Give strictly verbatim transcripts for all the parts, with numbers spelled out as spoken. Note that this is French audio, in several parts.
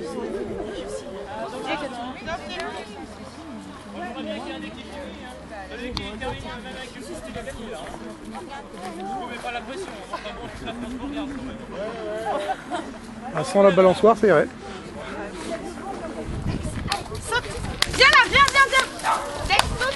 bien qu'il y ait un équipe qui rit, hein. Celui qui termine même avec le six, il va gagner là. Vous ne mettez pas la pression, enfin bon, je la France regarde quand même. Ah, sans la balançoire, ça irait. Saute. Viens là, viens, viens, viens. Dex, saute.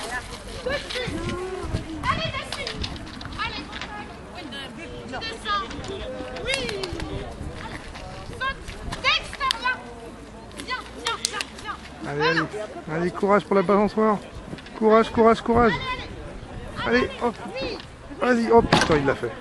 Allez, dessus. Allez. Tu descends. Oui. Saute. Dex, viens. Viens, viens, viens, viens. Allez, allez. Allez, courage pour la balançoire. Courage, courage, courage. Allez, Allez, hop. Vas-y, hop. Putain, il l'a fait.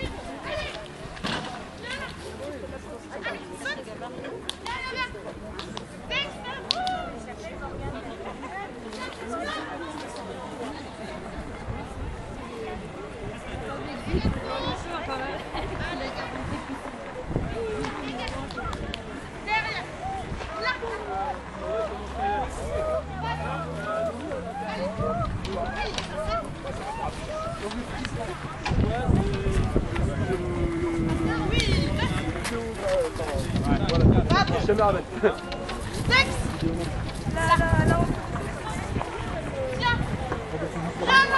Dex. Là, là, là. Viens. Là, là.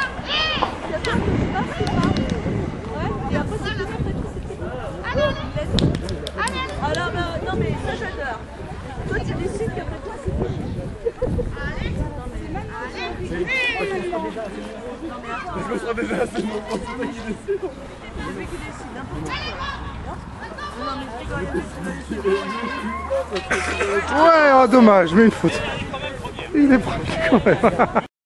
Et après, c'est tout après tout. Allez, allez. Allez, allez. Alors, non, non, mais ça, j'adore. Toi, tu décides qu'après toi, c'est fini. Allez. Allez. Je me serai déjà assez de mon point, c'est toi qui décide. C'est lui qui décide, n'importe quoi. Non, mais je rigole. Ouais, oh, dommage, mais une faute. Il est premier quand même.